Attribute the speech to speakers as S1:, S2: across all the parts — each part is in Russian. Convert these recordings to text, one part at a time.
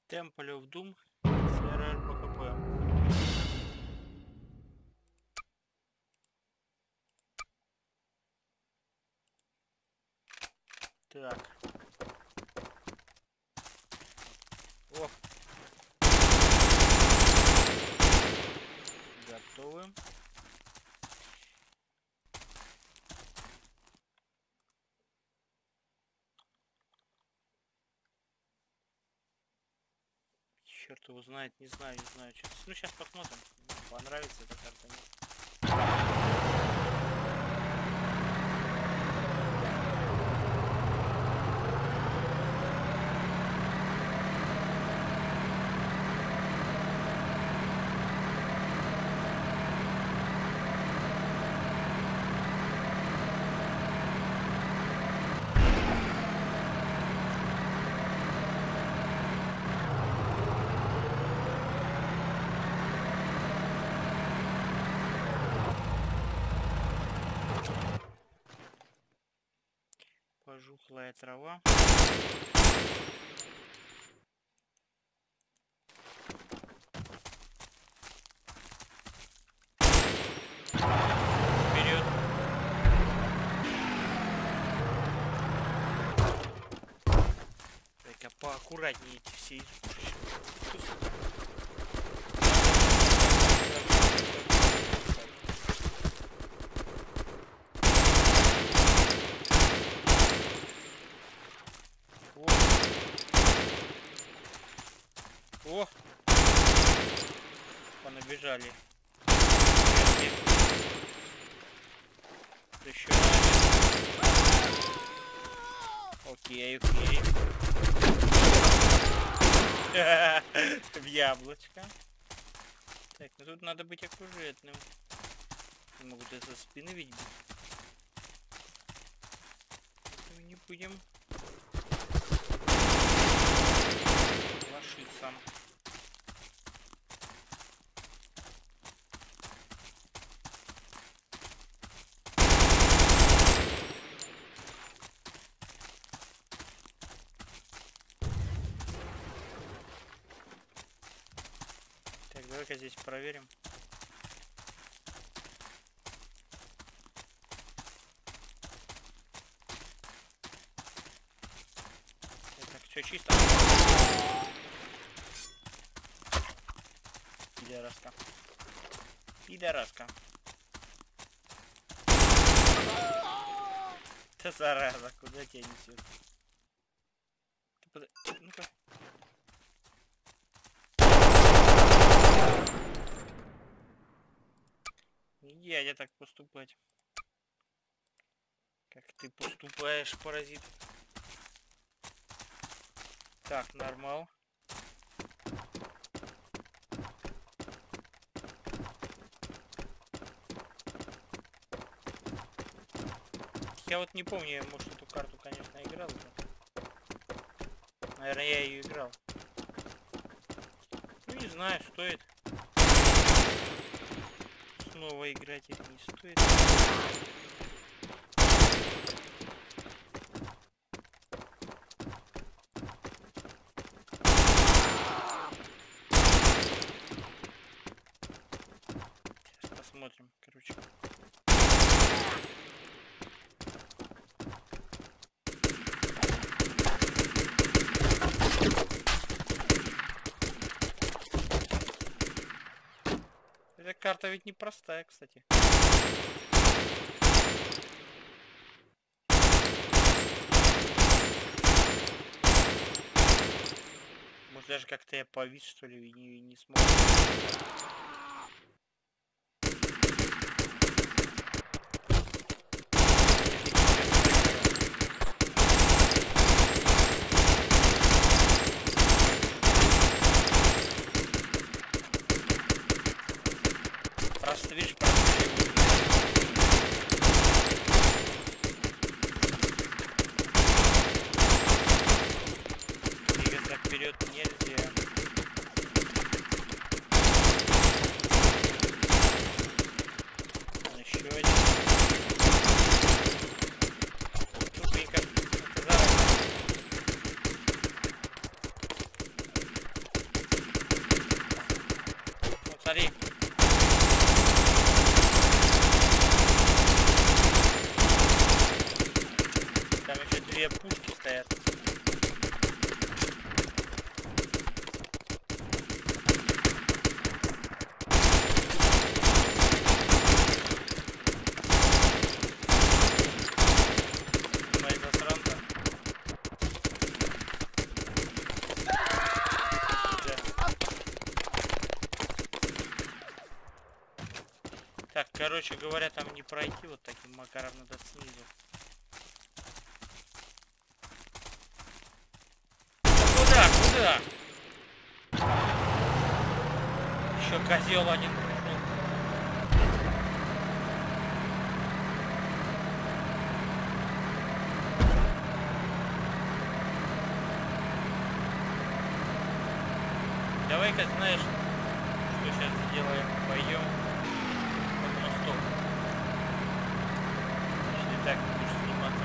S1: Temple of Doom, CRR ПКП. Так. О. Готовы. Черт его знает, не знаю. Сейчас, ну, сейчас посмотрим. Понравится эта карта, нет. Пожухлая трава. Вперед. Так, поаккуратнее эти все избушки. О! Понабежали. Еще окей. В яблочко. Так, ну тут надо быть аккуратным. Могут из-за спины видеть. Мы не будем лошиться. Так, давай-ка здесь проверим. Так, все чисто. Пидораска. Ты зараза, куда тебя несет? Ну-ка. Не дядя так поступать. Как ты поступаешь, паразит? Так, нормал. Я вот не помню, я, может, эту карту, конечно, играл. Наверное, я ее играл. Ну, не знаю, стоит снова играть или не стоит. Сейчас посмотрим, короче. Эта карта ведь непростая, кстати. Может, даже как-то я повис, что ли, и не смог. Просто видишь, двигаться вперед нельзя. Смотри. Там еще две пушки стоят. Мои засранцы. Так, короче говоря, там не пройти вот таким макаром, надо снизу. Да куда? Еще козел один пришел. Давай-ка, знаешь, что сейчас сделаем? Пойдем под мостом. Если так будешь сниматься.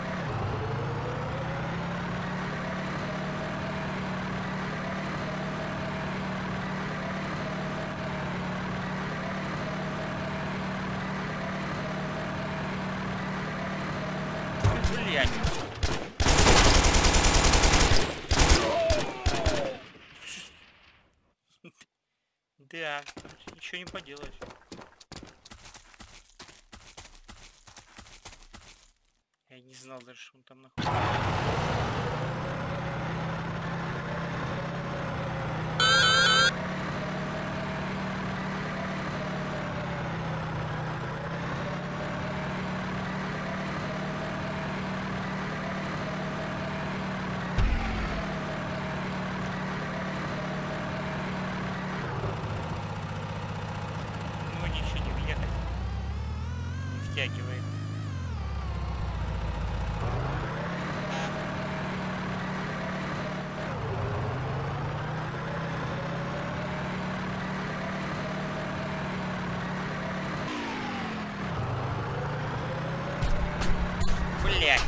S1: Блять. Да, ничего не поделаешь. Я не знал даже, что он там находится. Ну ничего не въехать. Не втягивает. Блять.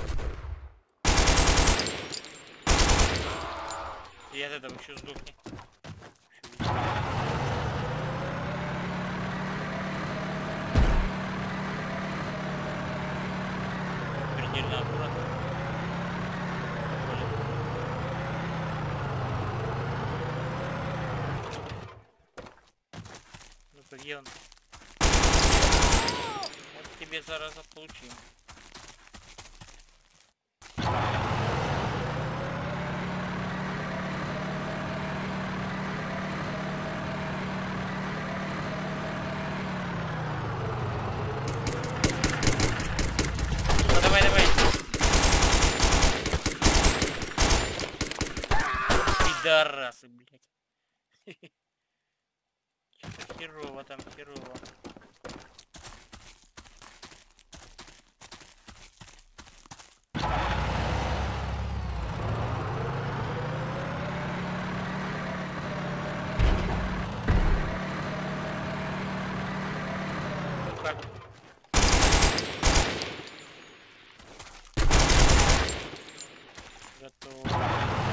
S1: И от этого еще сдохни. Предельно аккуратно. Ну-ка, где он? Вот тебе зараза получим. Ну, давай, давай. Пидорасы, блядь. Что-то херово там, херово. Ну-ка. Готово.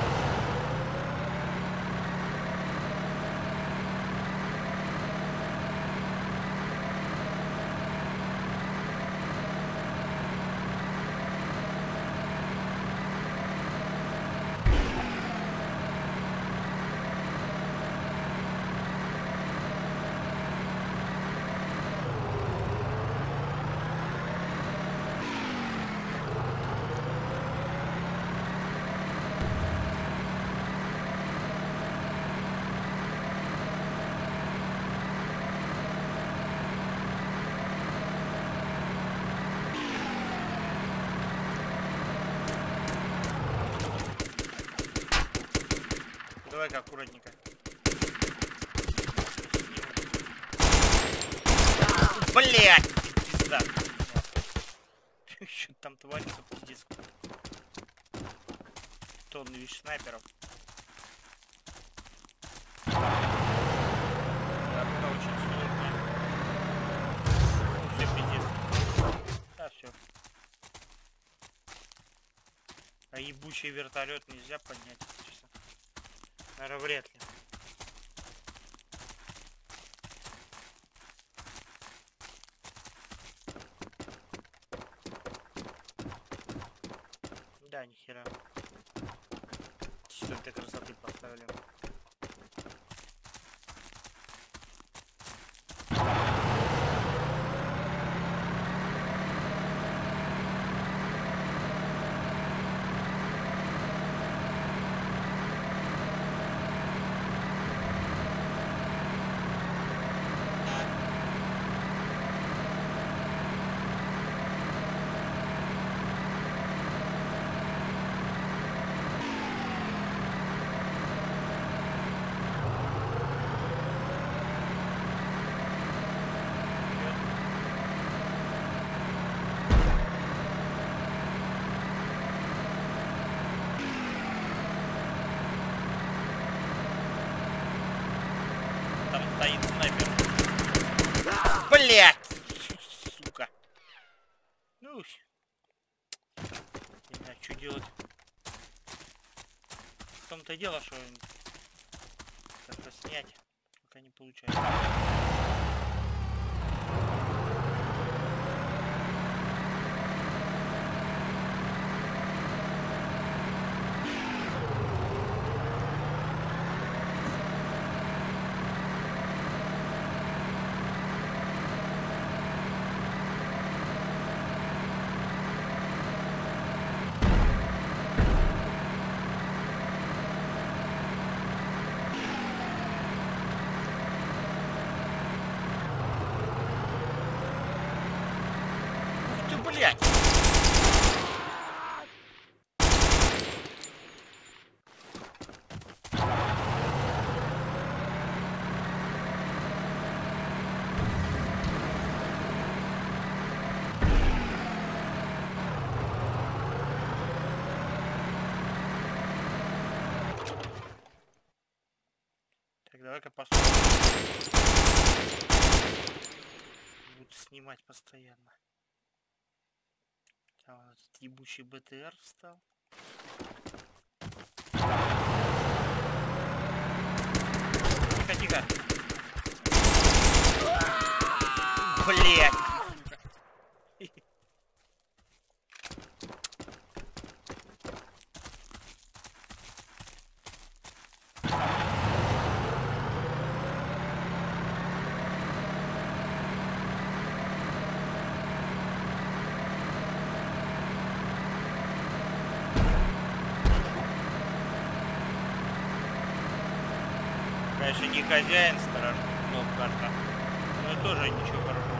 S1: Давай-ка аккуратненько. Блять! Пизда. Что там творится, пиздец. Тонны вещь снайперов. Дорога очень сложная. Все, пиздец. Да, все. А ебучий вертолет нельзя поднять. Наверное, вряд ли. Да, нихера. Что ты красоты поставили? Там стоит снайпер. Блять! Сука. Ну, не знаю, что делать. В том-то и дело, что как-то снять пока не получается. Блять! Так, давай-ка посмотрим. Буду снимать постоянно. Там у нас ебучий БТР встал. Тихо-тихо. Блять! Конечно, не хозяин страшный, но карта. Но тоже ничего хорошего.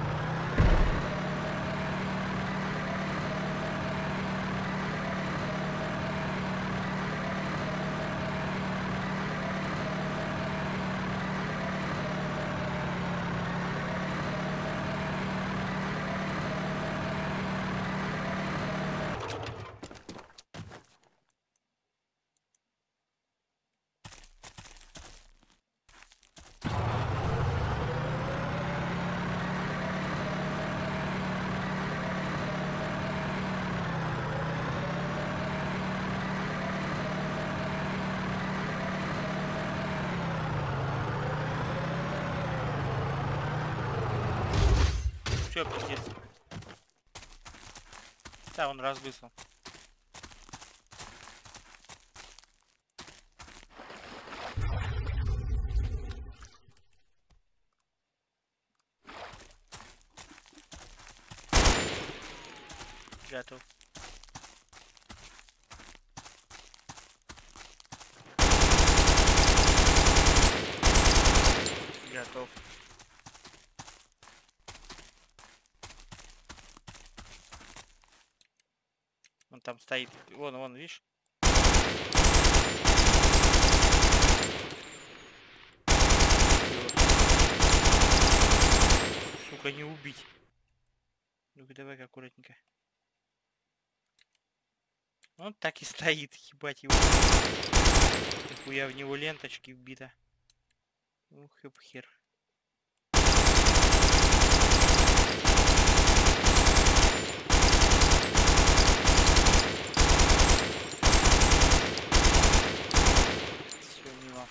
S1: Все, пиздец. Да, он разбысал. Готов. Готов. Он там стоит. Вон, видишь? Сука, не убить. Ну-ка, давай-ка аккуратненько. Он так и стоит, ебать его. Нихуя в него ленточки вбита. Ух, хер. Все, мимо.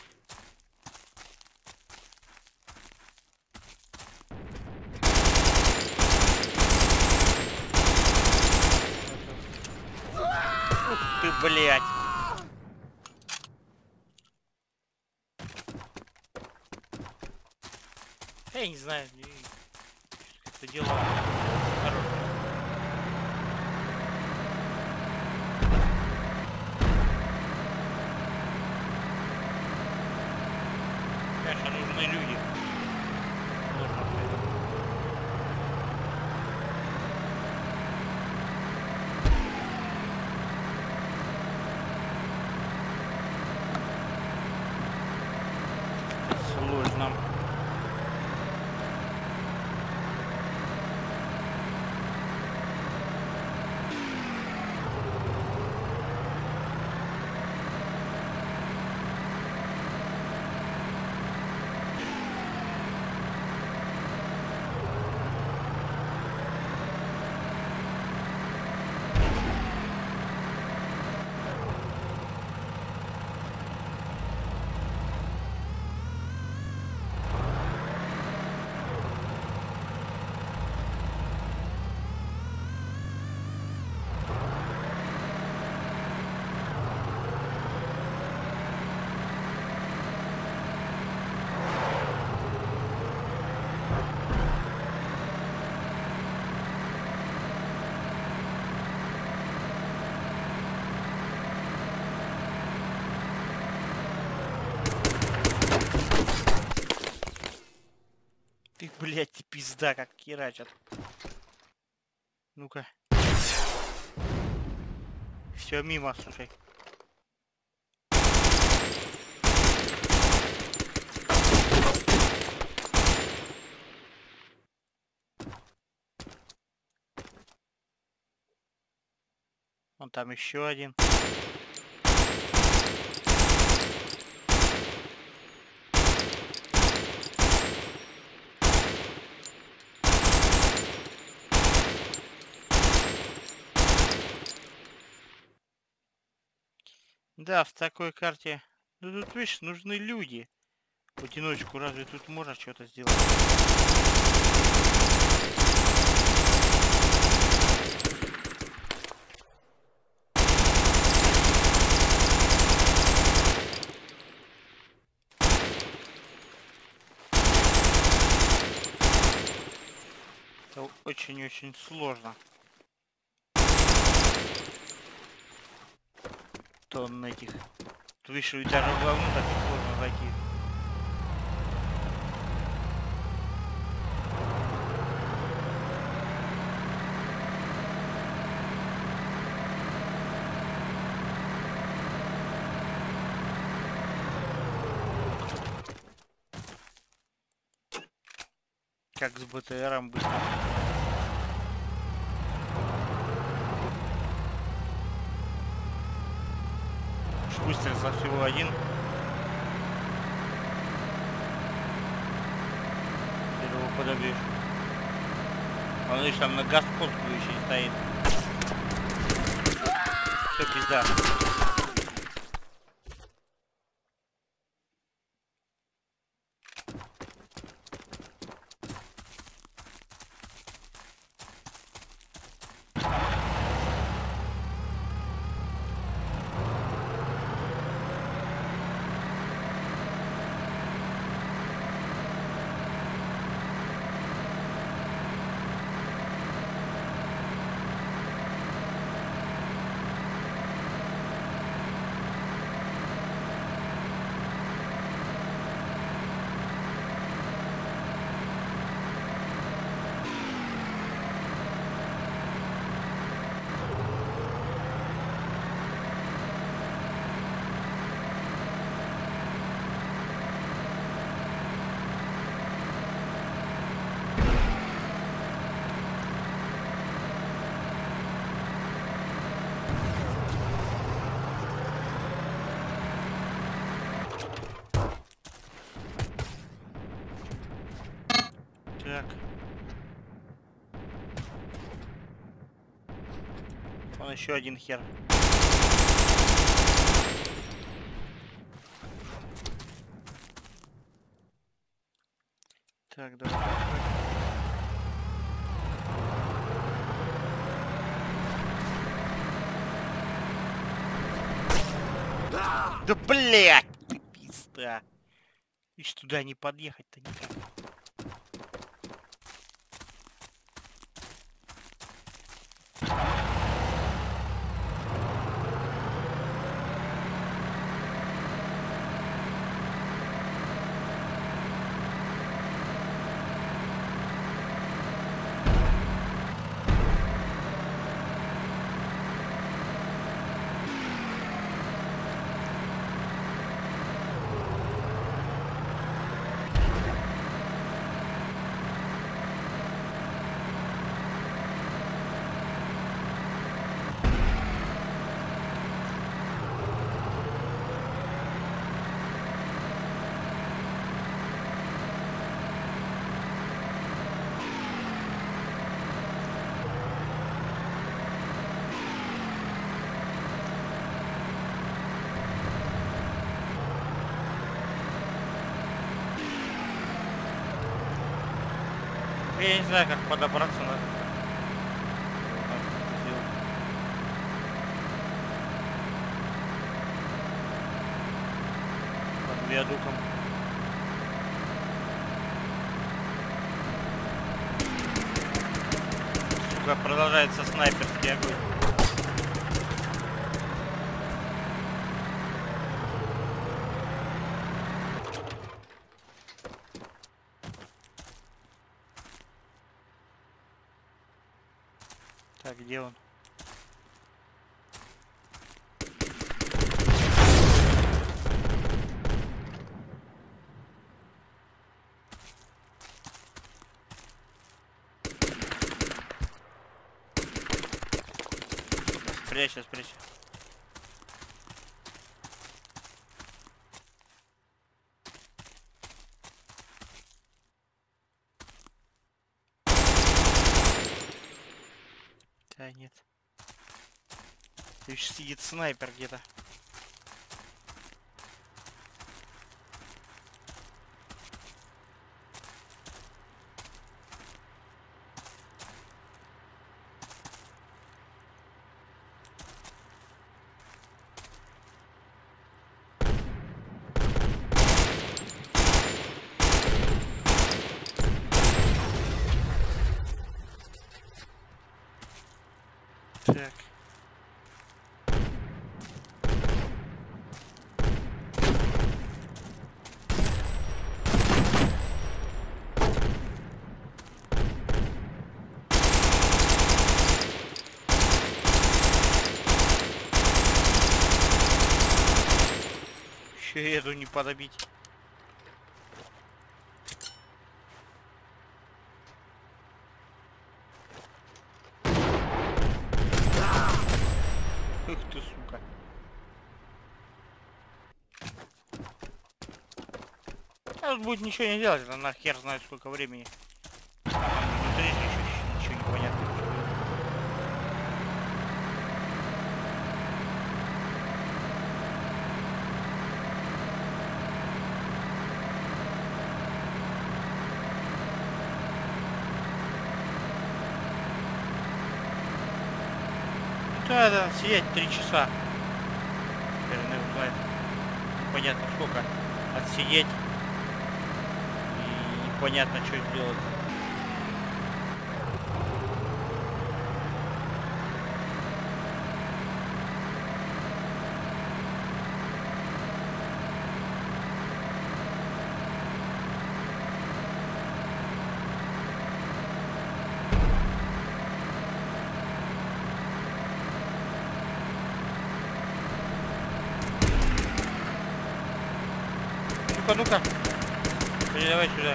S1: Ух ты, блядь. Я не знаю, это дело хорошее. Конечно, нужны люди. Сложно всё это. Это сложно. Ты, блядь, ты пизда, как херачат. Ну-ка. Все мимо, слушай. Вон там еще один. Да, в такой карте. Ну тут, видишь, нужны люди. В одиночку разве тут можно что-то сделать? Это очень-очень сложно. Тонн этих. Выше даже в главну так сложно зайти. Как с БТРом быстро. Выстрелился всего один. Ты его подобьешь. Он лишь там на господству еще и стоит. Все, пизда. Так. Вон еще один хер. Так, давай. Да блядь! Пизда. Ишь, туда не подъехать-то никак. Я не знаю, как подобраться надо. Под виадуком. Сука, продолжается снайперский огонь. Так, где он? Спрячься, спрячься. Да нет. Видишь, сидит снайпер где-то. Так. Еще эту не подобить. Эх ты, сука. А тут будет ничего не делать, это на хер знает сколько времени. Внутри же еще ничего не понятно. Да, сидеть 3 часа. Наверное, узнать. Непонятно сколько. Отсидеть. И непонятно, что сделать. Ну-ка, ну-ка. Давай сюда.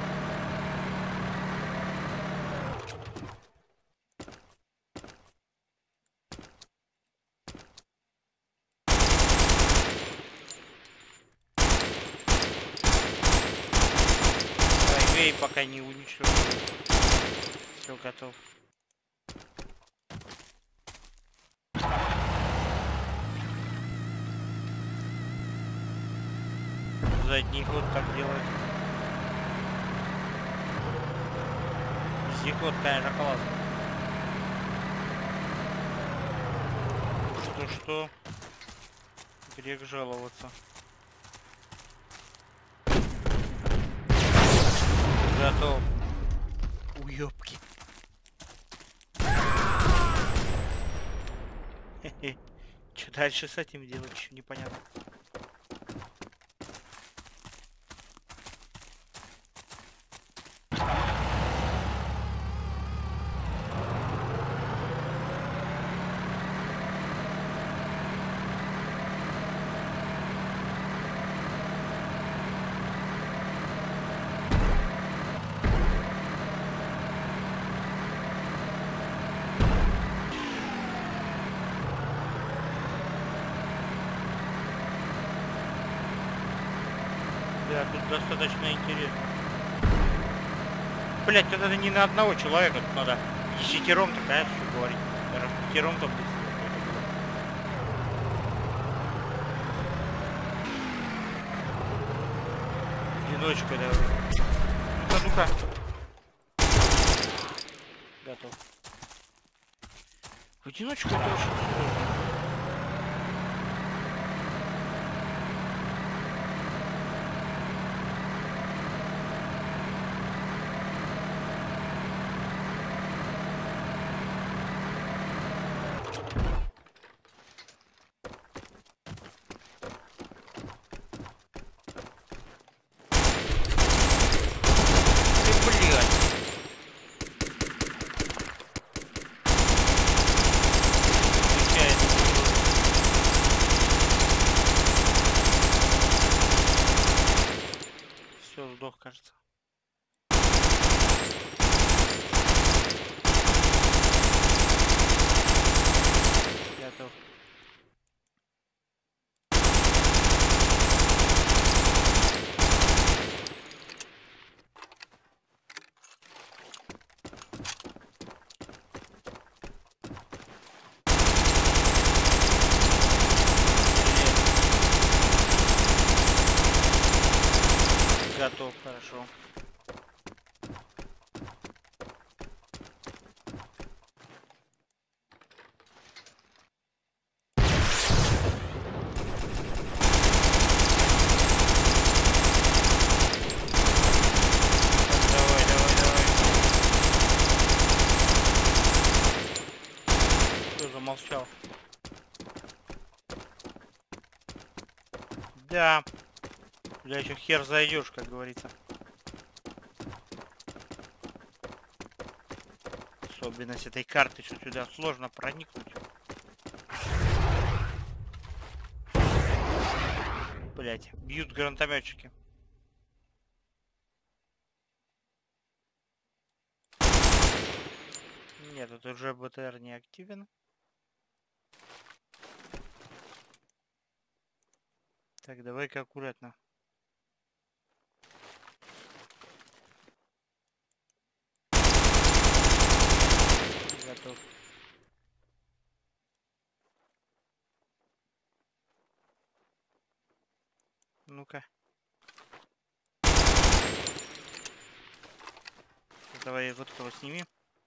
S1: Давай, бей, пока не уничтожу. Все, готов. Задний ход так делает. Вездеход, конечно, классный. Что? Грех жаловаться. Готов. Уёбки. Что дальше с этим делать, еще непонятно. Да, тут достаточно интересно. Блять, это не на одного человека, тут надо десятером такая, что говорить. Даже пятером там быстрее это было. Одиночка, да. Ну-ка, ну-ка. Готов. В одиночку это очень сложно. Сдох, кажется. Готов. Готов, хорошо. Давай, давай, давай. Что, замолчал? Да. Туда еще хер зайдешь, как говорится. Особенность этой карты, что сюда сложно проникнуть. Блять, бьют гранатометчики. Нет, тут уже БТР не активен. Так, давай-ка аккуратно. Готов. Ну-ка. Давай вот этого сними.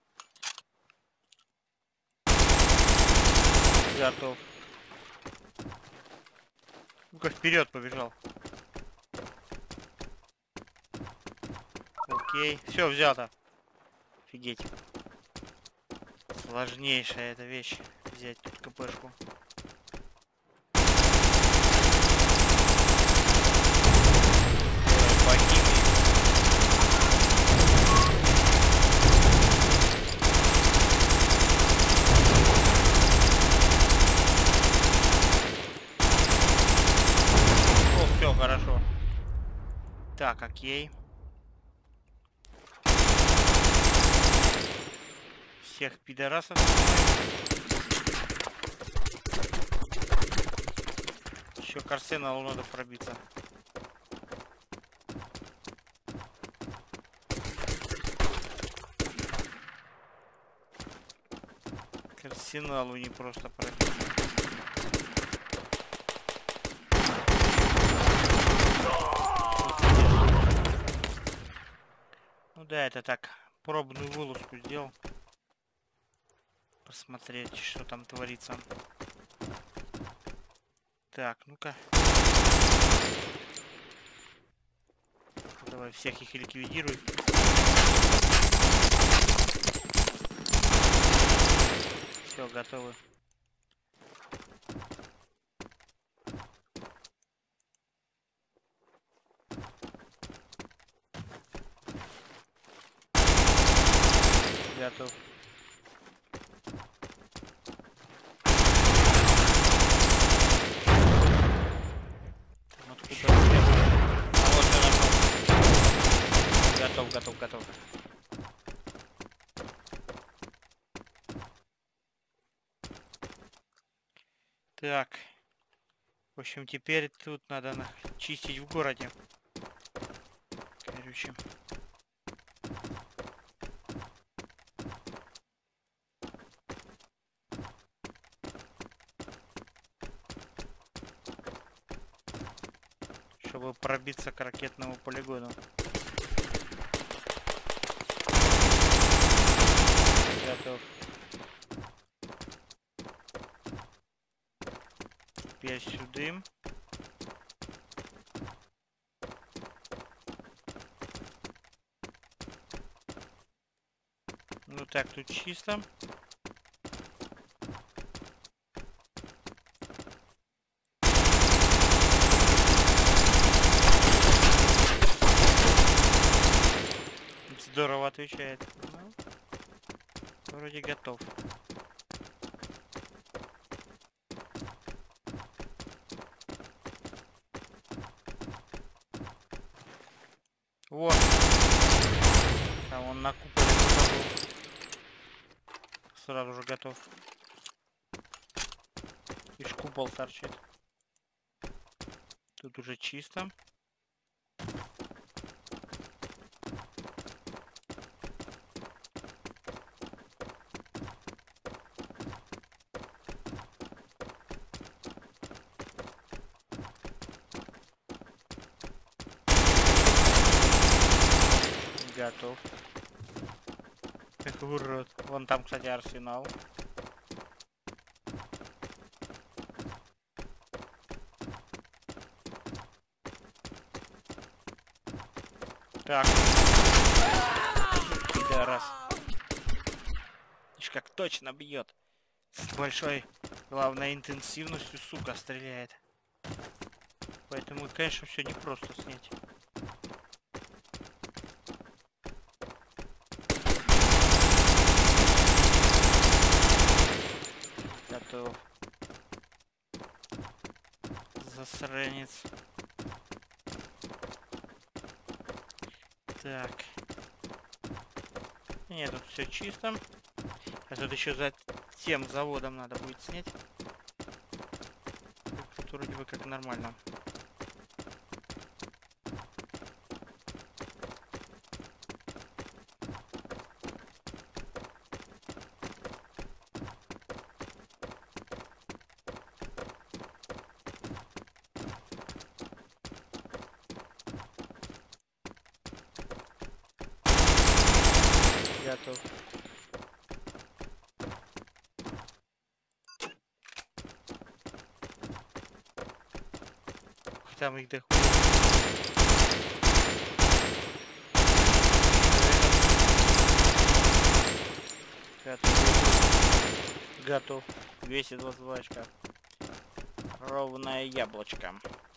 S1: Готов. Ну-ка, вперед побежал. Окей. Все, взято. Офигеть. Сложнейшая эта вещь. Взять тут КПшку. Все хорошо. Так, окей. Всех пидорасов. Еще к арсеналу надо пробиться. К арсеналу не просто пробиться. Ну да, это так, пробную вылазку сделал. Посмотреть, что там творится. Так, ну-ка. Давай всех их ликвидируй. Все, готовы. Готов. Откуда? Вот я нашел. Готов, готов, готов. Так. В общем, теперь тут надо чистить в городе. Короче. Чтобы пробиться к ракетному полигону. Готов. Теперь сюда. Ну так, тут чисто. Здорово отвечает. Ну, вроде готов. Вот. Там он на куполе был. Сразу же готов. Ишь, купол торчит. Тут уже чисто. Готов. Эх, урод. Вон там, кстати, арсенал. Так. Пидорас. Ишь, как точно бьет. С большой, главной интенсивностью, сука, стреляет. Поэтому, конечно, все непросто снять. Готов. Засранец. Так. Нет, тут все чисто. А тут еще за тем заводом надо будет снять. Тут вроде бы как нормально. Готов. Там их дохуя. Готов. Готов. 222 очка. Ровное яблочко.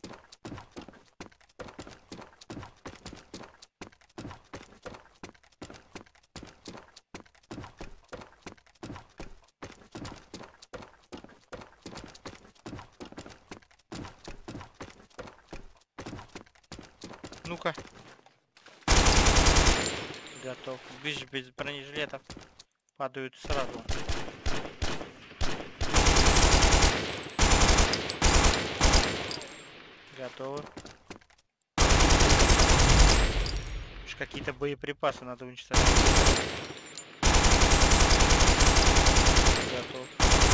S1: Ну-ка. Готов. Без бронежилетов падают сразу. Готово. Какие-то боеприпасы надо уничтожить. Готов.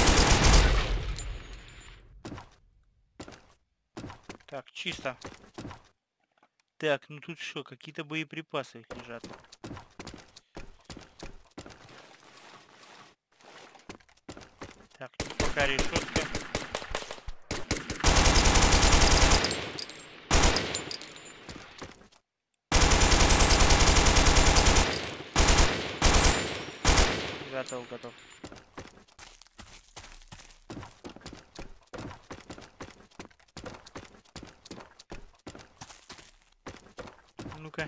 S1: Так, чисто. Так, ну тут что, какие-то боеприпасы лежат. Так, тут пока решетка. готов. Ну-ка.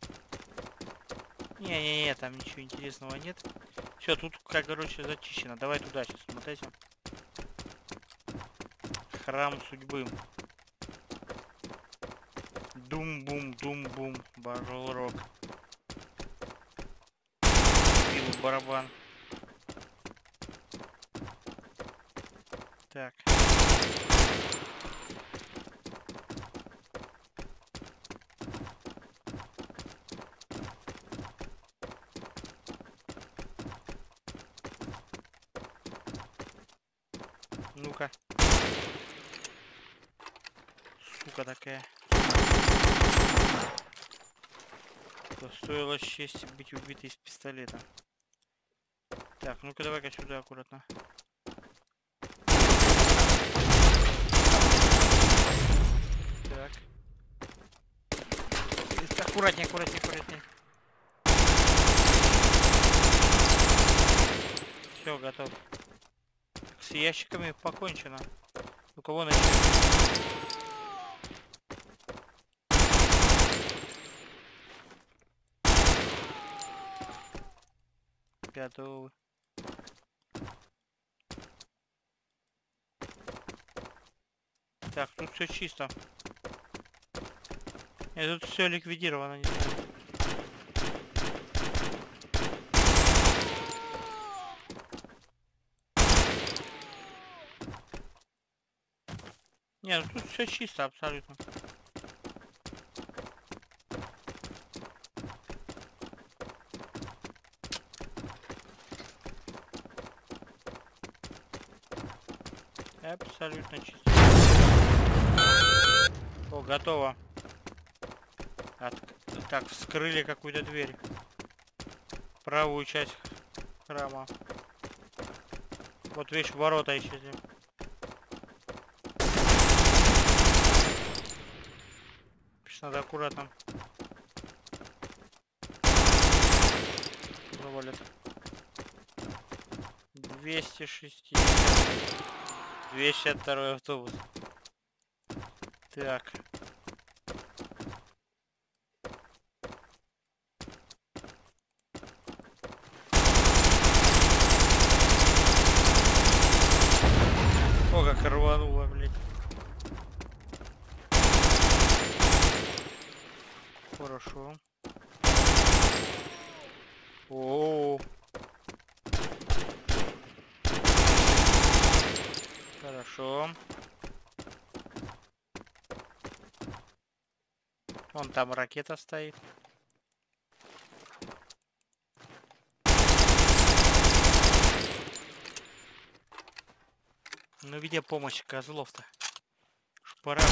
S1: Не-не-не, там ничего интересного нет. Все, тут, как, короче, зачищено. Давай туда сейчас смотрите. Храм судьбы. Дум-бум, дум-бум. Баррел рок. Бил барабан. Так. Ну-ка. Сука такая. Стоило чести быть убитой из пистолета. Так, ну-ка давай-ка сюда аккуратно. Так. Аккуратнее, аккуратнее, аккуратнее. Все, готов. С ящиками покончено. У кого начнем? Готовы. Так, тут все чисто. Нет, тут все ликвидировано, не знаю. Нет, ну тут все чисто абсолютно. Абсолютно чисто. О, готово. Так, вскрыли какую-то дверь. Правую часть храма. Вот видишь, ворота исчезли. Надо аккуратно. Завалит. 260. 262 автобус. Так. О, как рвануло, блядь. Хорошо. О, хорошо. Вон там ракета стоит. Ну где помощь козлов-то? Пора.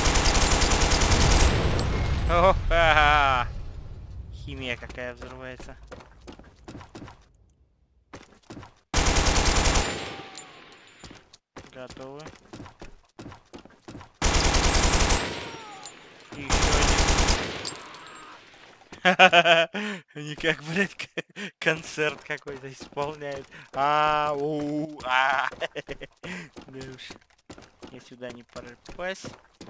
S1: О, ха-ха. Химия какая взрывается. Готовы. И еще один. Они как, блядь, концерт какой-то исполняют. Да уж. Я сюда не попасть.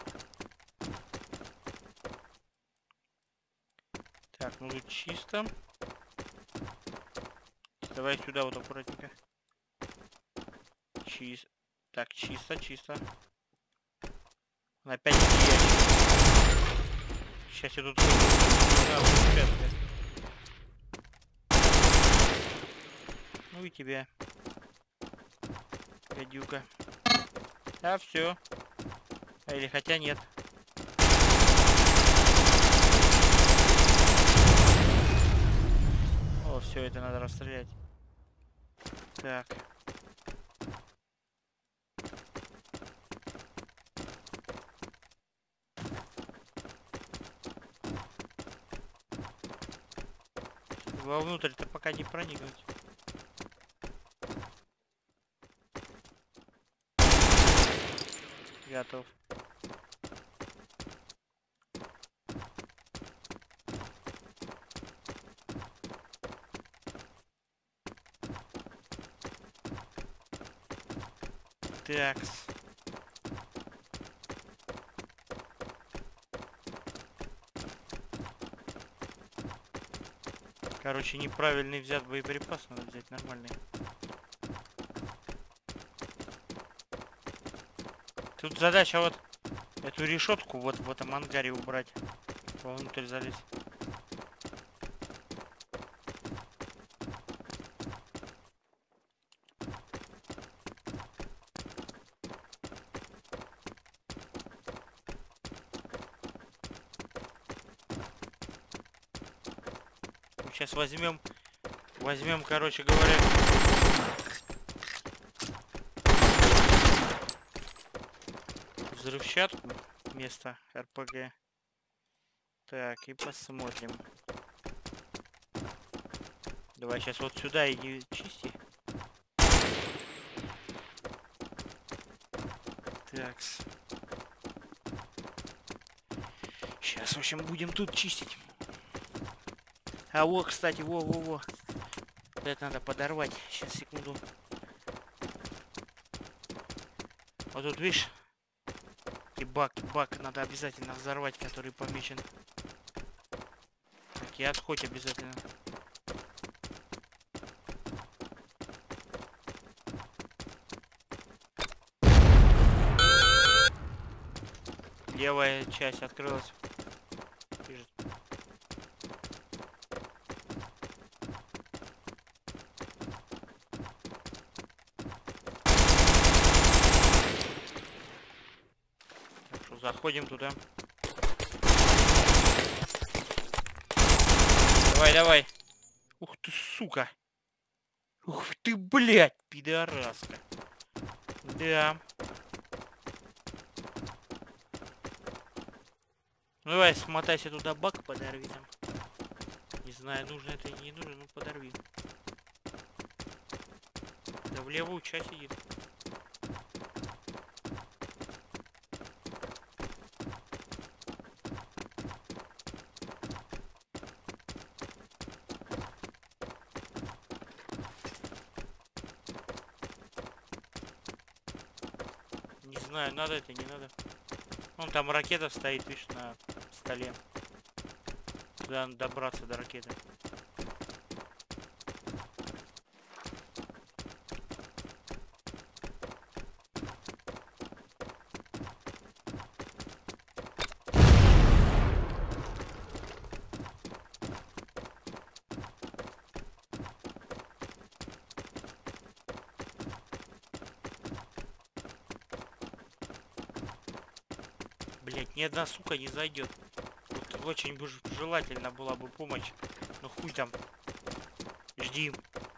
S1: Так, ну тут чисто. Давай сюда вот аккуратненько. Чисто. Так, чисто, чисто. Опять ящик. Сейчас я тут... Ну и тебя. Гадюка. А, все. Или хотя нет. О, все, это надо расстрелять. Так. Вовнутрь-то пока не проникнуть. Готов. Такс. Короче, неправильный взят боеприпас, надо взять нормальный. Тут задача вот эту решетку вот в этом ангаре убрать. Вовнутрь залезть. Сейчас возьмем, короче говоря, взрывчатку вместо РПГ. Так, и посмотрим. Давай сейчас вот сюда иди чисти. Такс. Сейчас, в общем, будем тут чистить. А вот, кстати, во. Это надо подорвать. Сейчас, секунду. Вот тут, видишь? И бак надо обязательно взорвать, который помечен. Так, и отходь обязательно. Левая часть открылась. Бежит. Так что заходим туда. Давай. Ух ты, сука. Ух ты, блядь, пидораска. Да. Ну давай, смотайся туда, бак подорви там. Не знаю, нужно это или не нужно, но подорви. Да в левую часть сидит. Не знаю, надо это, не надо. Вон там ракета стоит, видишь, на столе. Туда надо добраться до ракеты. Блять, ни одна сука не зайдет. Вот очень бы желательно была бы помощь. Но хуй там. Жди.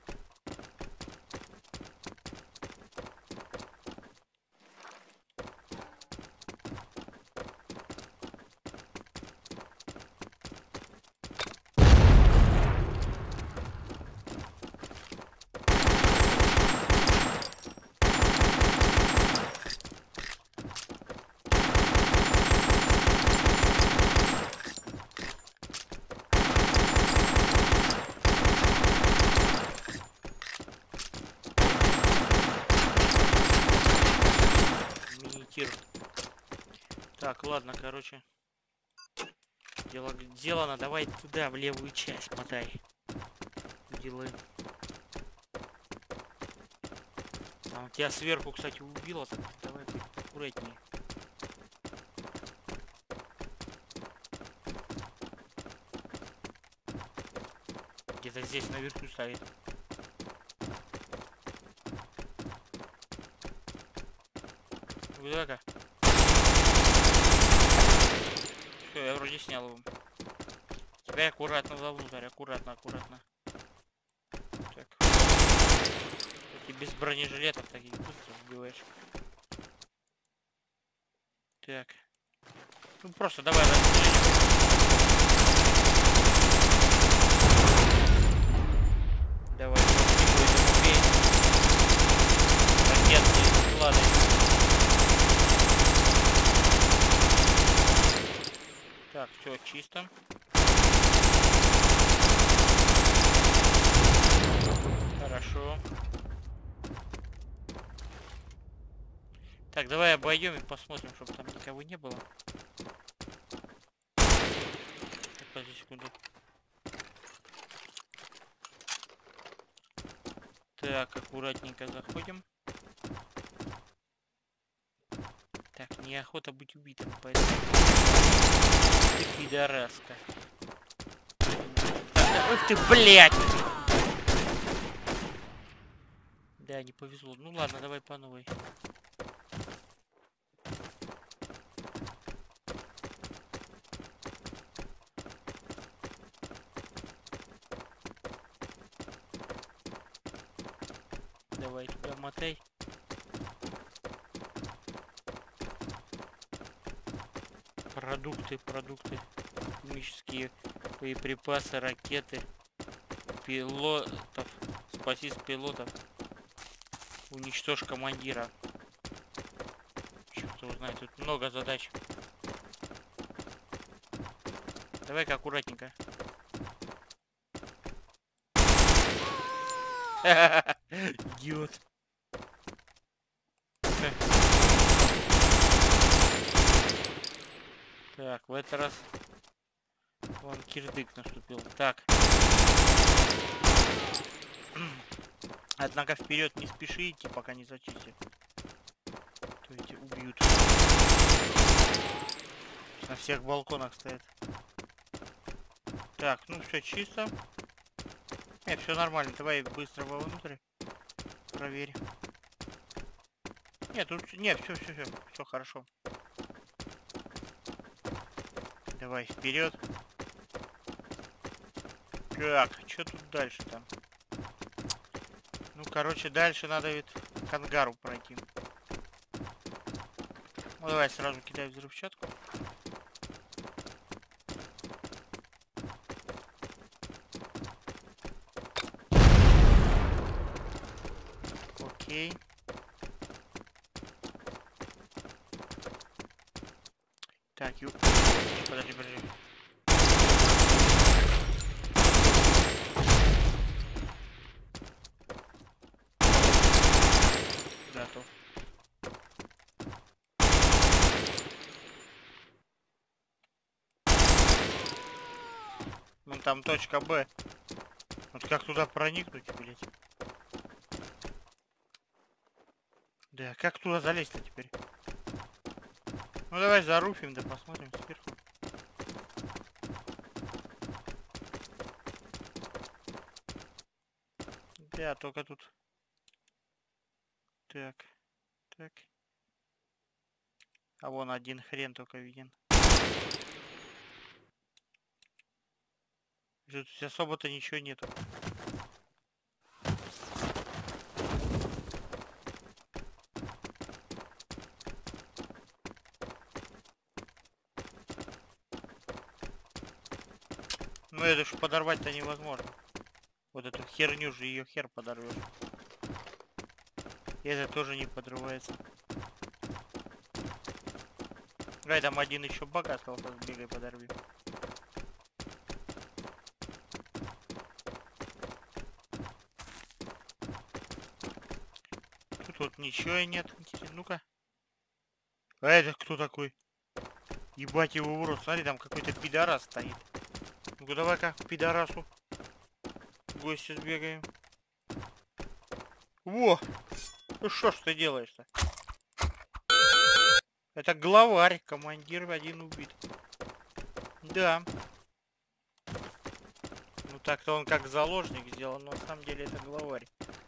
S1: Так, ладно, короче. Дело сделано. Давай туда, в левую часть мотай. Делаем. Там тебя сверху, кстати, убило. Так, давай будь аккуратнее. Где-то здесь наверху стоит. Куда-ка? Все, я вроде снял его. Теперь аккуратно вовнутрь, аккуратно. Так. Эти без бронежилетов таких быстро убиваешь. Так. Ну просто давай расстреливай. Давай, убей. Ракетные склады. Так, все чисто. Хорошо. Так, давай обойдем и посмотрим, чтобы там никого не было. Подожди секунду. Так, аккуратненько заходим. Так, неохота быть убитым, поэтому... Ты пидораска. Эх ты, блядь! Да, не повезло. Ну ладно, давай по новой. Давай туда мотай. Продукты. Химические боеприпасы, ракеты. Пилотов. Спасись пилотов. Уничтожь командира. Черт его знает, тут много задач. Давай-ка аккуратненько. Идиот. Так, в этот раз вон кирдык наступил. Так. Однако вперед не спешите, пока не зачистят. То эти убьют. На всех балконах стоят. Так, ну все чисто. Нет, все нормально. Давай быстро вовнутрь. Проверь. Нет, тут нет, все хорошо. Давай вперед. Так, что тут дальше там? Ну, короче, дальше надо ведь к ангару пройти. Ну, давай сразу кидай взрывчатку. Окей. Так, подожди. Готов. Вон там точка Б. Вот как туда проникнуть, блять? Да, как туда залезть-то теперь? Ну давай заруфим, да посмотрим сверху. Да, только тут. Так. А вон один хрен только виден. Тут особо-то ничего нету. Ну это ж подорвать-то невозможно. Вот эту херню же, ее хер подорвешь. И это тоже не подрывается. Ай, там один еще баг остался, сбегай, подорви. Тут вот ничего и нет. Ну-ка. А это кто такой? Ебать его в рот. Смотри, там какой-то пидорас стоит. Ну-ка, давай-ка к пидорасу в гости сбегаем. Во! Ну что ж ты делаешь-то? Это главарь, командир один убит. Да. Ну так-то он как заложник сделан, но на самом деле это главарь.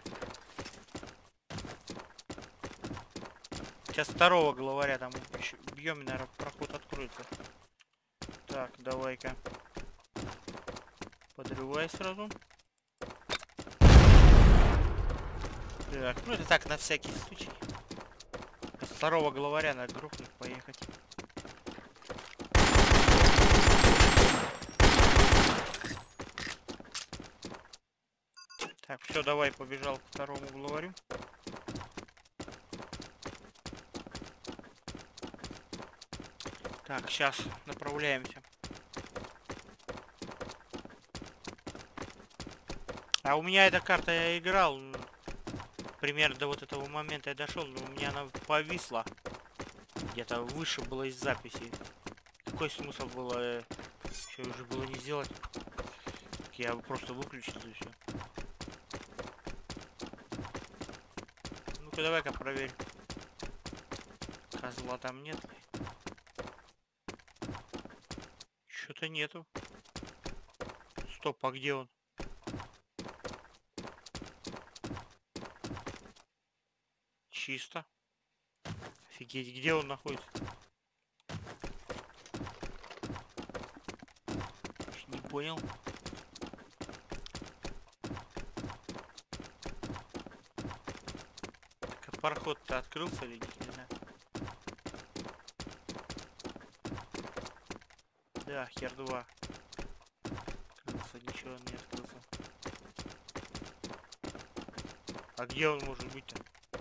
S1: Сейчас второго главаря там бьем, и, наверное, проход откроется. Так, давай-ка. Подрывай сразу. Так, ну это так, на всякий случай. С второго главаря надо грохнуть, поехать. Так, все, давай, побежал к второму главарю. Так, сейчас направляемся. А у меня эта карта, я играл. примерно до вот этого момента я дошел, но у меня она повисла. Где-то выше было из записи. Какой смысл было, что уже было не сделать? Я просто выключил и все. Ну-ка давай-ка проверь. Козла там нет ли? Что-то нету. Стоп, а где он? Чисто. Офигеть, где он находится? Не понял. Так, а пароход-то открылся или ни хрена? Да, хер 2. Открылся, ничего он не открылся. А где он может быть-то?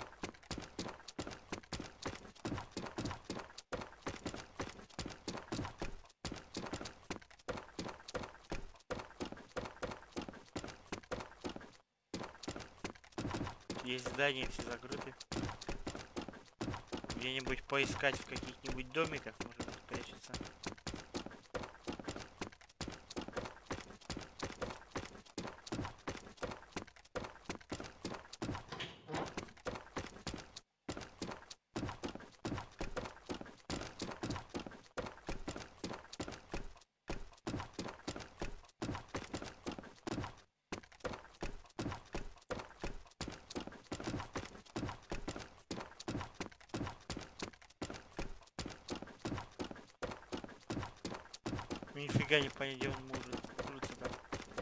S1: Есть здания, все закрыты. Где-нибудь поискать в каких-нибудь домиках, может быть, прячется. Нифига не понять, где он может крыться там.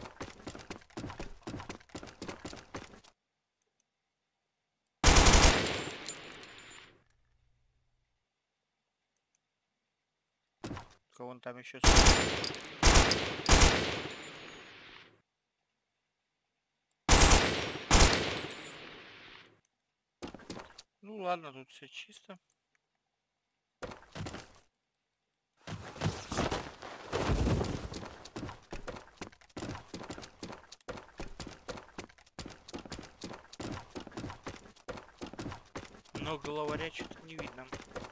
S1: Кого он там еще? Ну ладно, тут все чисто. Но главаря что-то не видно.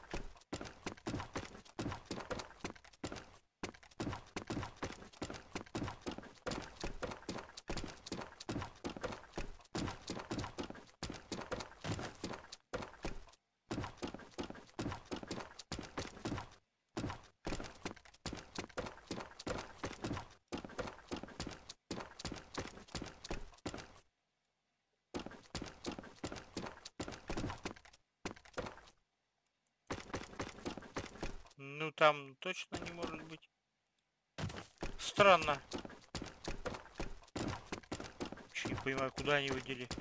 S1: Ну там точно не может быть. Странно. Вообще не понимаю, куда они его дели.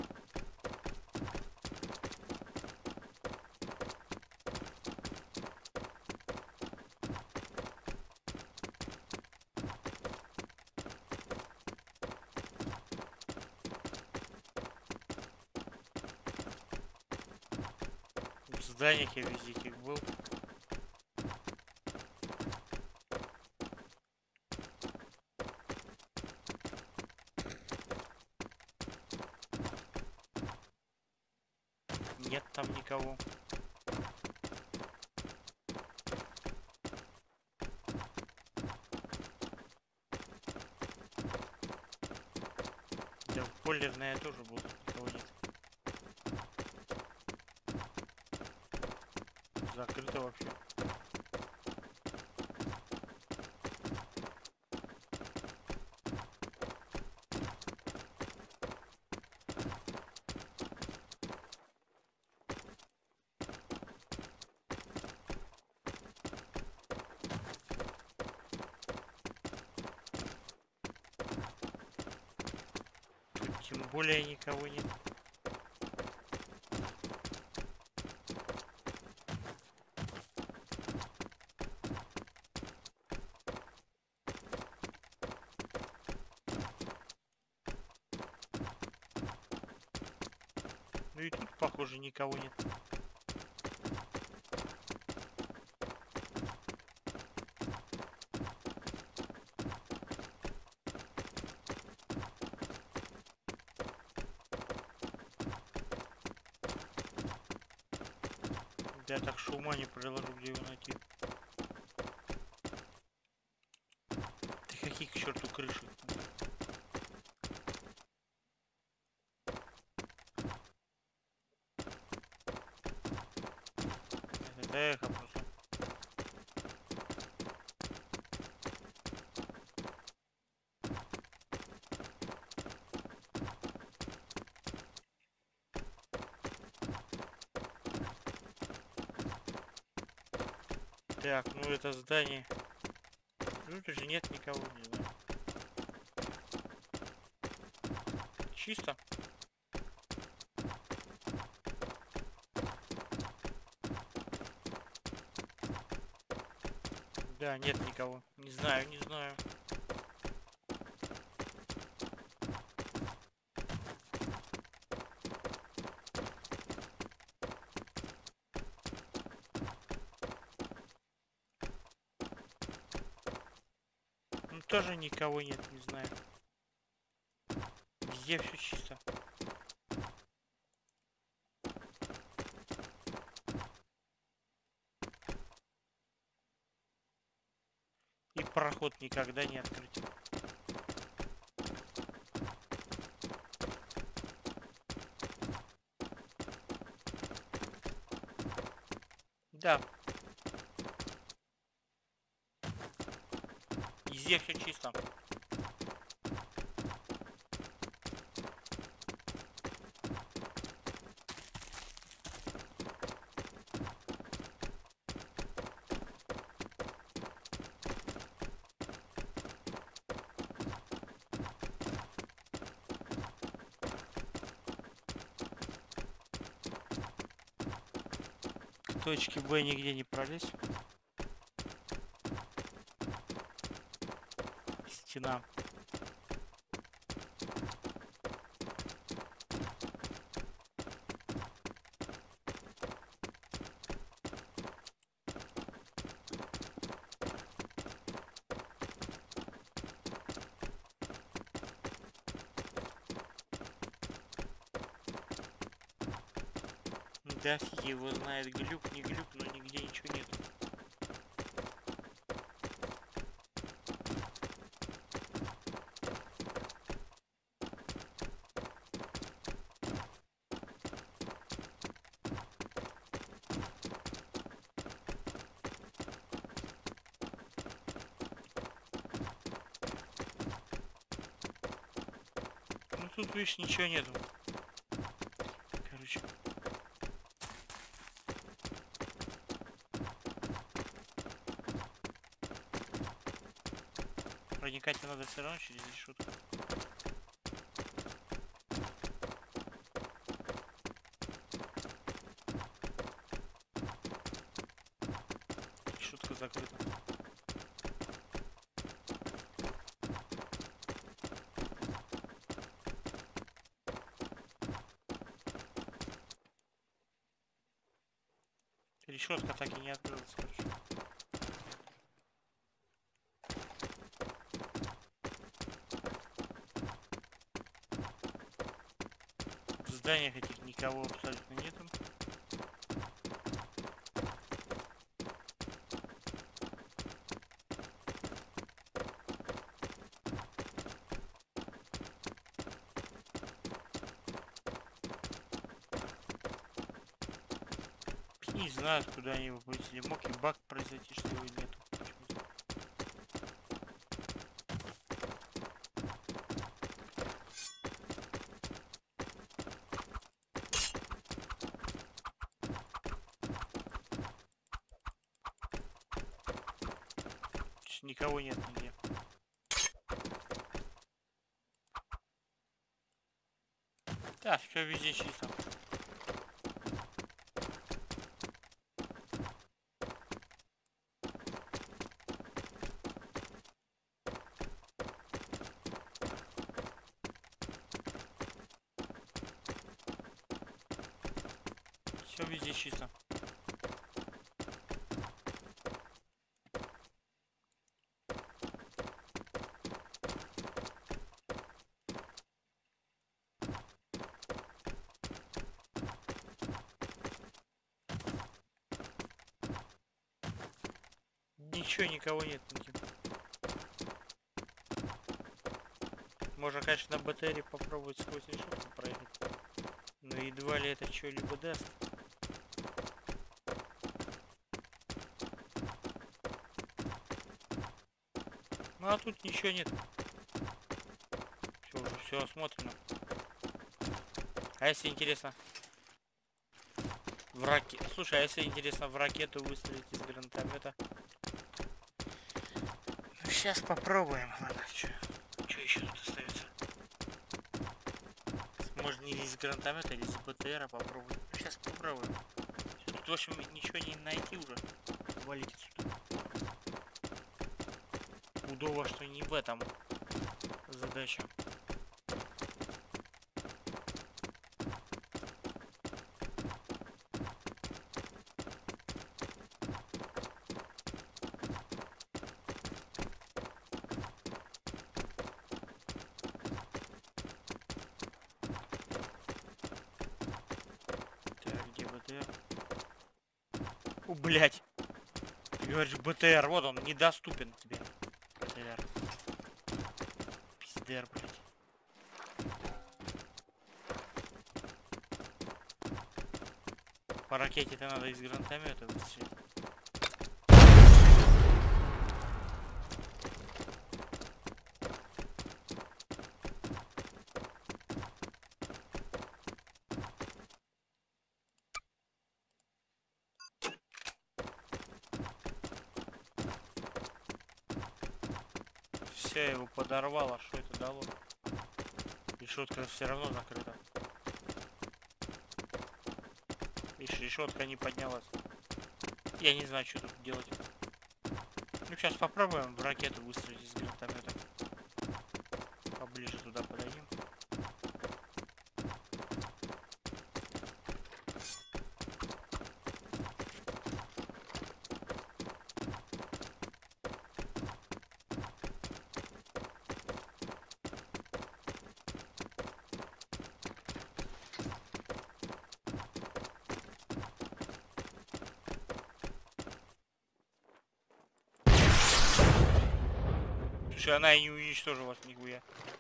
S1: В зданиях я везде их был. Нет там никого. Да, в бойлерной тоже был, никого нет. Закрыто вообще. Тут тем более никого нет. Ну и тут, похоже, никого нет. Да я так шума не приложу, где его найти. Ты какие к черту крыши? Это эхо просто. Так, ну это здание. Ну тут же нет никого, не знаю. Чисто. Да, нет никого. Не знаю, не знаю. Ну тоже никого нет, не знаю. Везде все чисто. И проход никогда не открыть. Да. Везде все чисто. К точке Б нигде не пролезть. Стена. Да фиг его знает, глюк, не глюк, но нигде ничего нет. Ну тут, видишь, ничего нету. Короче. Проникать надо все равно через решетку. Решетка закрыта. Решетка так и не открылась, короче. В зданиях этих никого абсолютно нету. Не знаю, куда они его повесили. Мог и баг произойти, что его нету. Никого нет нигде. Да, все везде чисто. Все везде чисто. ничего, никого нет. Можно, конечно, на БТРе попробовать сквозь решетку проехать. Но едва ли это что-либо даст. Ну а тут ничего нет. Все, уже все осмотрено. А если интересно в ракете... Слушай, а если интересно в ракету выстрелить из гранатомета? Ну, сейчас попробуем. Ладно, что еще тут остается? Может, не из гранатомета или из БТРа попробуем. Ну, сейчас попробуем. Всё, тут, в общем, ничего не найти уже. Валить отсюда. Удобно, что не в этом задача. Так, где БТР? О, блядь! Ты говоришь, БТР, вот он, недоступен тебе. БТР. Пиздер, блядь. По ракете-то надо из гранатомета выстрелить. Все, его подорвало, что это дало? Решетка все равно закрыта. Видишь, решетка не поднялась. Я не знаю, что тут делать. Ну, сейчас попробуем в ракету выстрелить из гранатомета. Поближе туда подойдем. Слушай, она и не уничтожилась нихуя.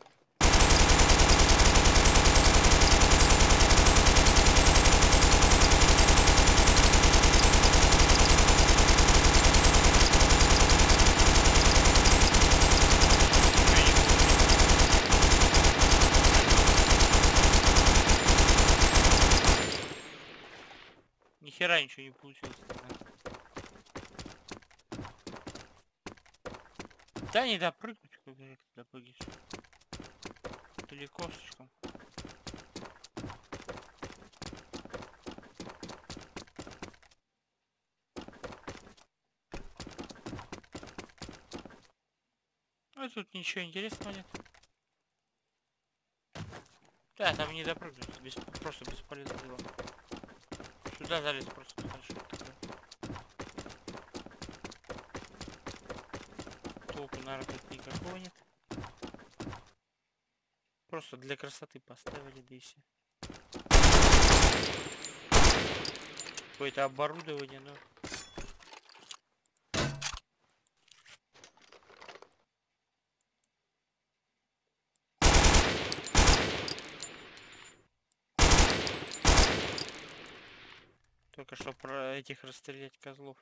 S1: Нихера ничего не получилось. Да не допрыгнуть, как ты допрыгнешь. Далеко слишком. Ну тут ничего интересного нет. Да, там не допрыгнуть, просто бесполезно дело. Сюда залез просто дальше. Толку, наверное, тут никакого нет. Просто для красоты поставили, да и все. Какое-то оборудование, но... Только что про этих расстрелять козлов.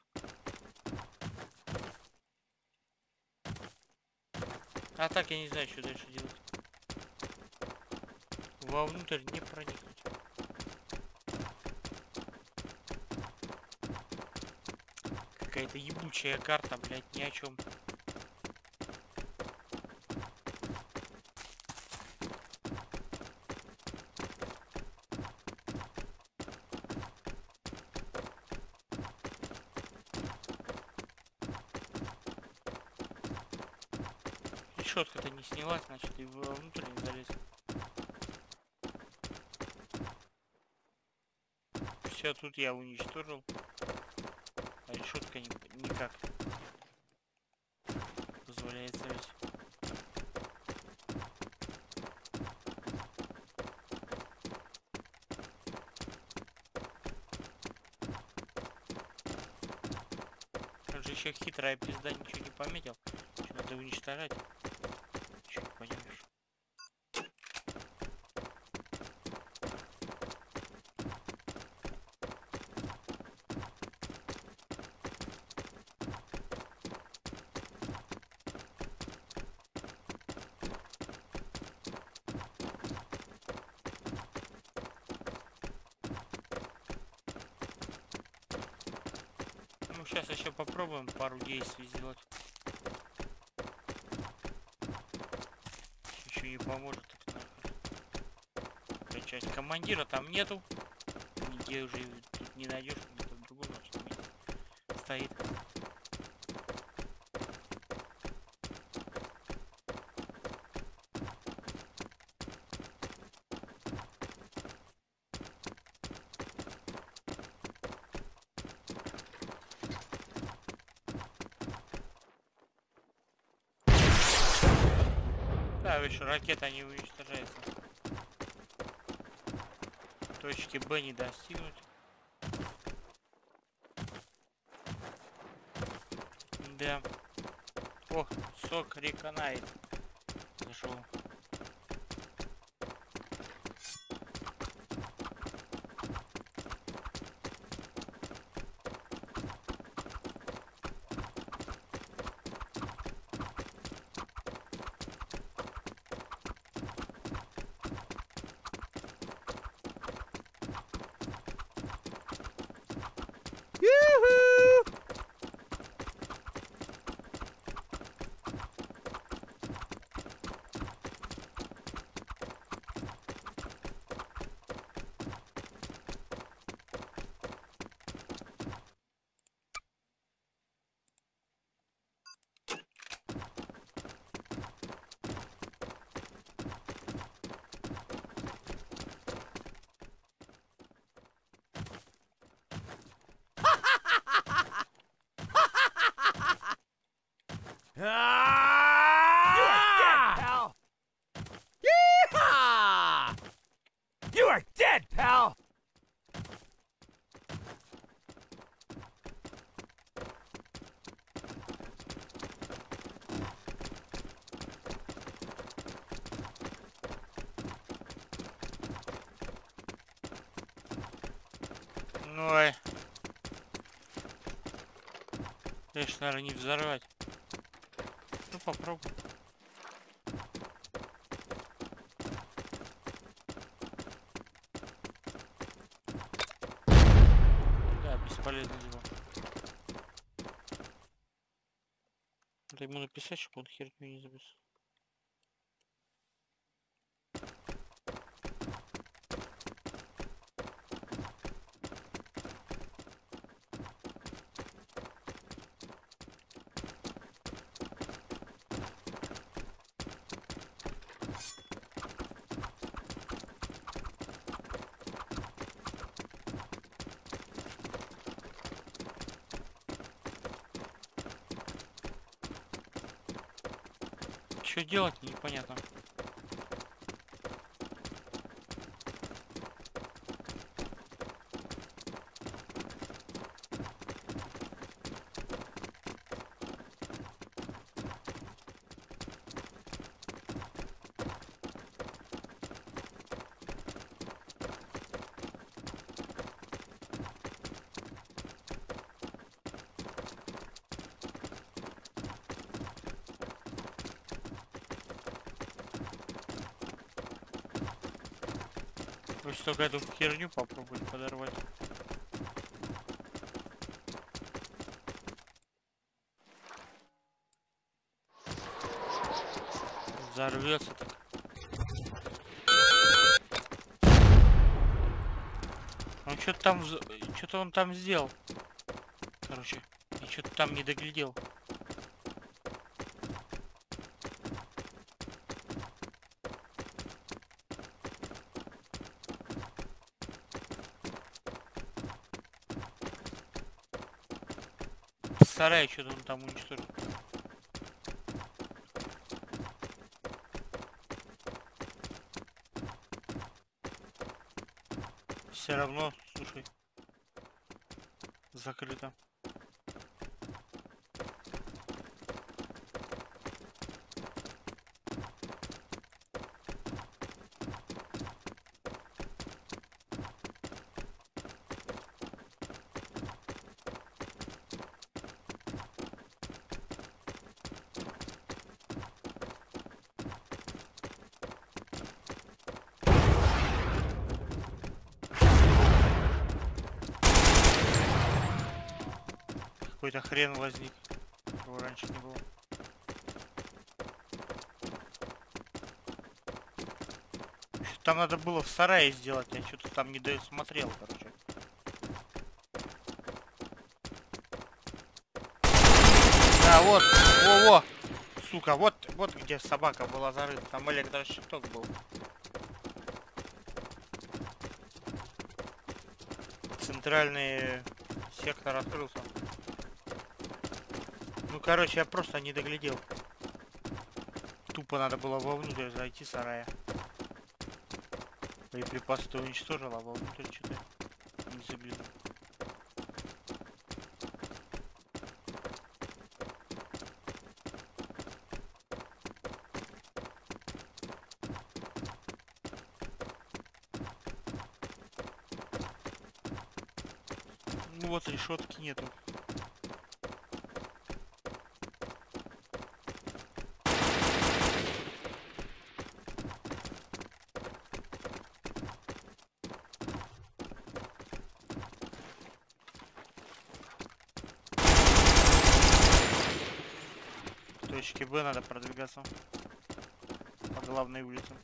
S1: А так я не знаю, что дальше делать. Вовнутрь не проникнуть. Какая-то ебучая карта, блядь, ни о чем. Решетка-то не снялась, значит, и внутрь не залез. Все, тут я уничтожил. А решетка никак позволяет залезть. Как же еще хитрая пизда ничего не пометил. Что надо уничтожать? Че не понимаешь? Ну сейчас еще попробуем пару действий сделать. Еще не поможет, так нахер. Качать. Командира там нету. Нигде уже тут не найдешь, где-то в другом месте стоит. Да, еще ракета не уничтожается. Точки Б не достигнуть. Да. О, сок реконает. Зашел.
S2: You are dead, pal!
S1: Ой. Конечно, наверное, не взорвать. Ну попробуй. Да, бесполезно его. Надо ему написать, чтобы он херню не записал. Что делать, непонятно. Лучше только эту херню попробовать подорвать. Взорвется так. Он что-то там, что-то он там сделал. Короче, и что-то там не доглядел. Сарай что-то он там уничтожил. Все равно, слушай, закрыто. какой-то хрен возник. Его раньше не было. Там надо было в сарае сделать, я что-то там не досмотрел, короче. Да, вот, во-во, сука, вот где собака была зарыта, там электрощиток был. Центральный сектор открылся. Ну, короче, я просто не доглядел. Тупо надо было вовнутрь зайти сарая. Боеприпасы-то уничтожил, а вовнутрь что-то не заглянул. Ну вот, решетки нету. К точке Б надо продвигаться по главной улице.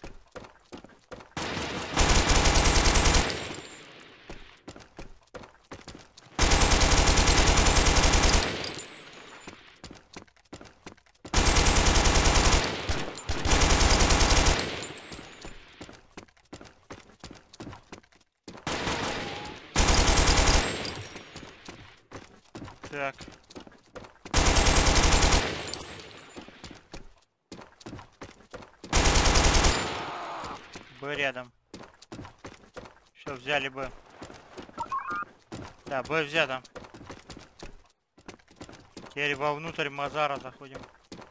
S1: Так. Б рядом. Все, взяли Б. Да, Б взято. Теперь вовнутрь Мазара заходим.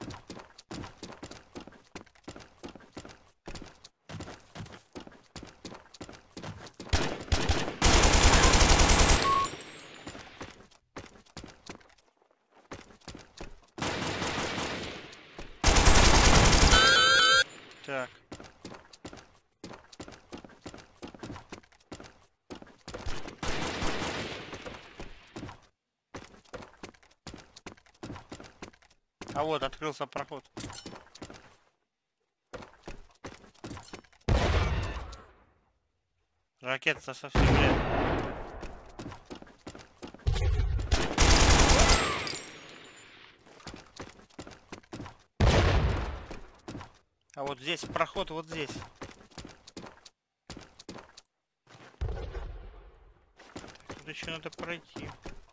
S1: Так. А вот открылся проход. Ракета совсем рядом. А вот здесь проход, вот здесь. Тут еще надо пройти.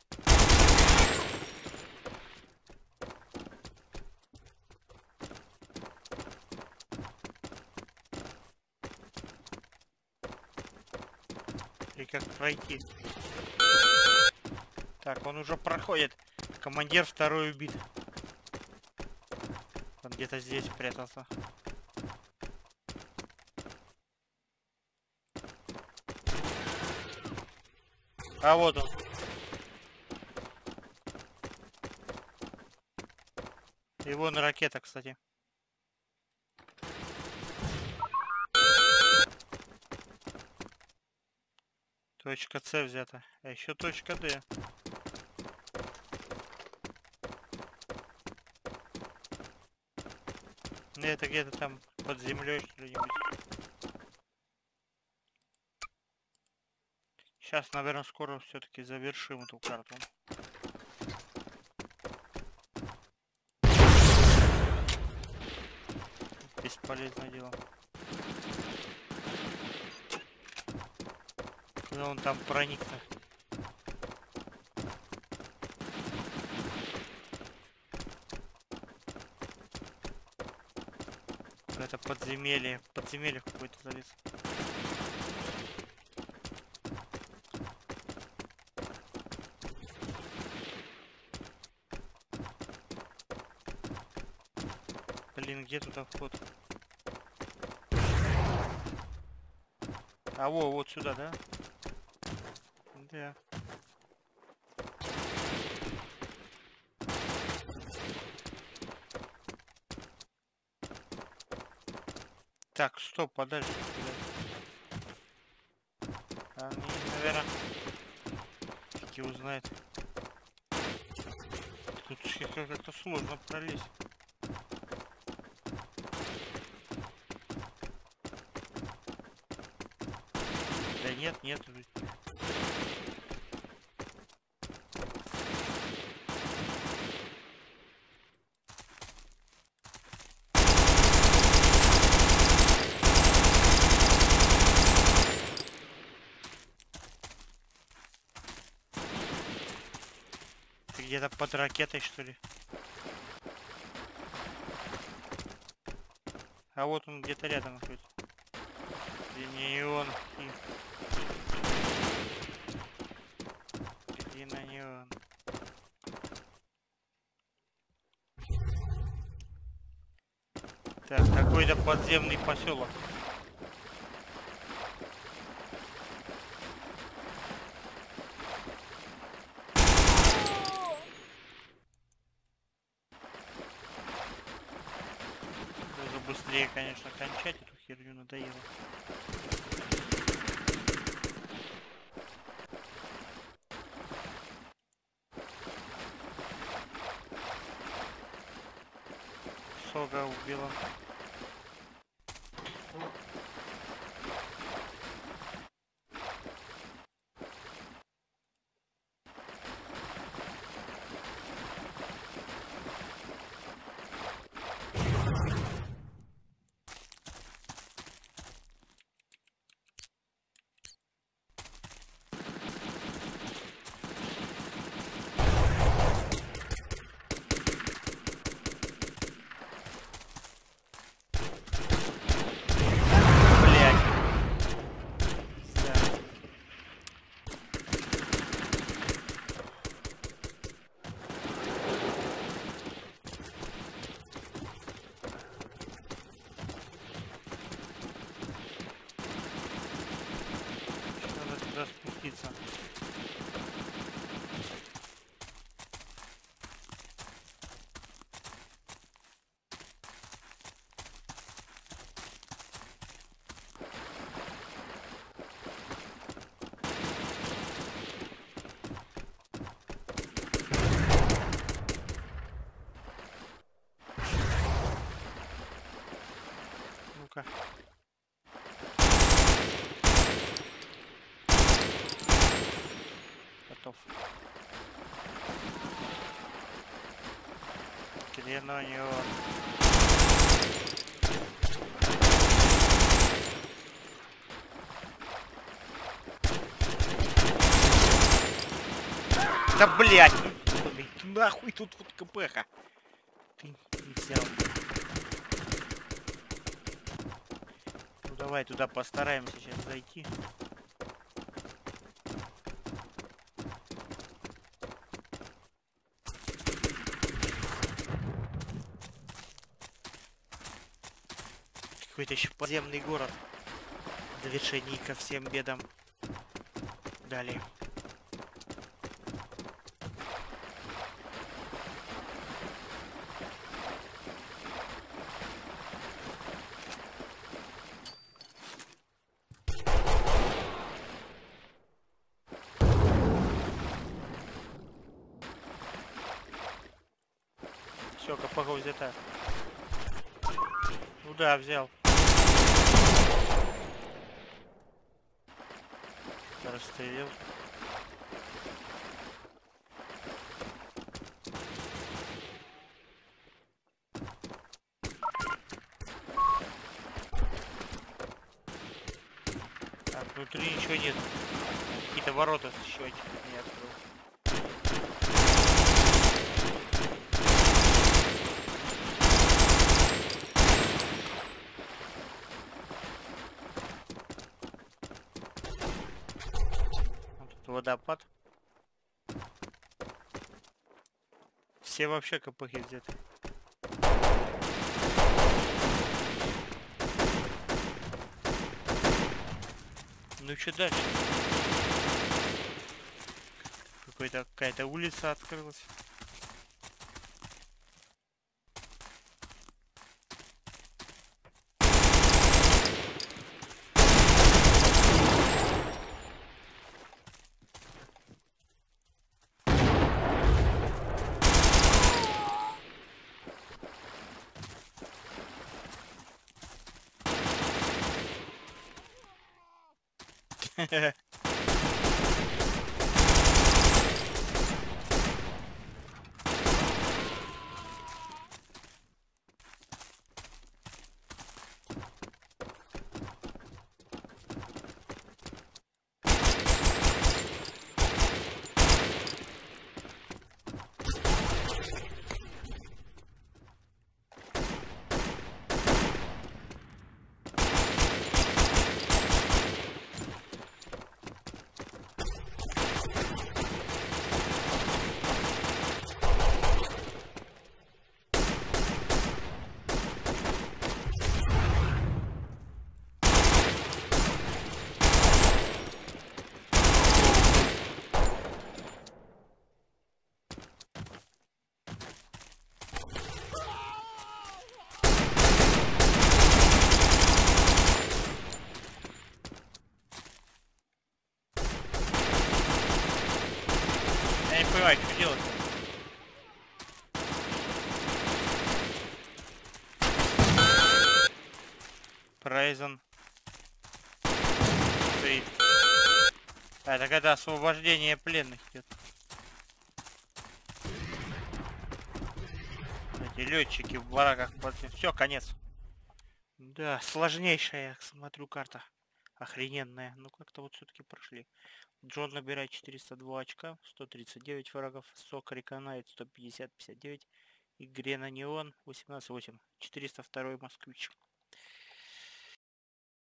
S1: И как пройти? Так, он уже проходит. Командир второй убит. Он где-то здесь прятался. А вот он. И вон ракета, кстати. Точка С взята. А еще точка Д. Ну, это где-то там под землей что-нибудь. Сейчас, наверное, скоро все-таки завершим эту карту. Бесполезное дело. Куда он там проник-то? Это подземелье. Подземелье какое-то залез. Блин, где туда вход? А вот сюда, да? Да. Так, стоп, подальше. А, наверное, фиг его знает. вышки как-то сложно пролезть. Да нет, нет. Ты где-то под ракетой, что ли? А вот он где-то рядом находится. Где не он. Где на не он. Так, какой-то подземный поселок. Надо быстрее, конечно, кончать эту херню, надоело. Сога убила. Спуститься. Ну-ка. Готов. Где на него? Да блять! Нахуй тут вот КПХ. Ты не взял. Ну давай туда постараемся сейчас зайти. Какой-то еще подземный город. Довершение ко всем бедам. Далее. Все, КПХ взята. Ну да, взял. Расстрелил. Так, внутри ничего нет. Какие-то ворота еще не открыл. Водопад. Все вообще КПХ взяты. Ну и что дальше? Какая-то улица открылась. Я не понимаю, что делать. Прайзен. Стоит. А, так это освобождение пленных идет. Эти летчики в бараках. Все, конец. Да, сложнейшая, я смотрю, карта. Охрененная. Ну как-то вот все-таки прошли. Джон набирает 402 очка, 139 врагов. Сок реконает 150-59. И Грена Неон 18-8. 402 москвич.